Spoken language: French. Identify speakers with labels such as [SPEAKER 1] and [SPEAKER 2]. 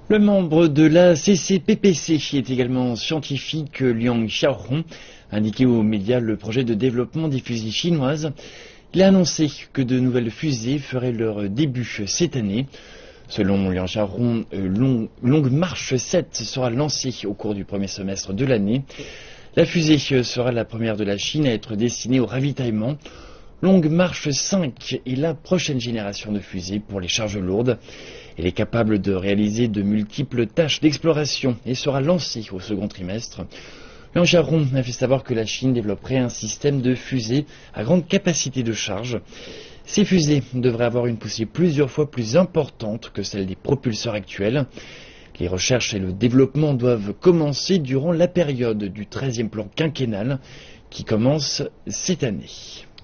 [SPEAKER 1] Le membre de la CCPPC est également scientifique Liang Xiaorong, a indiqué aux médias le projet de développement des fusées chinoises. Il a annoncé que de nouvelles fusées feraient leur début cette année. Selon Liang Xiaorong, Longue Marche 7 sera lancée au cours du premier semestre de l'année. La fusée sera la première de la Chine à être destinée au ravitaillement. Longue Marche 5 est la prochaine génération de fusées pour les charges lourdes. Elle est capable de réaliser de multiples tâches d'exploration et sera lancée au second trimestre. Liang Xiaorong a fait savoir que la Chine développerait un système de fusées à grande capacité de charge. Ces fusées devraient avoir une poussée plusieurs fois plus importante que celle des propulseurs actuels. Les recherches et le développement doivent commencer durant la période du 13e plan quinquennal qui commence cette année.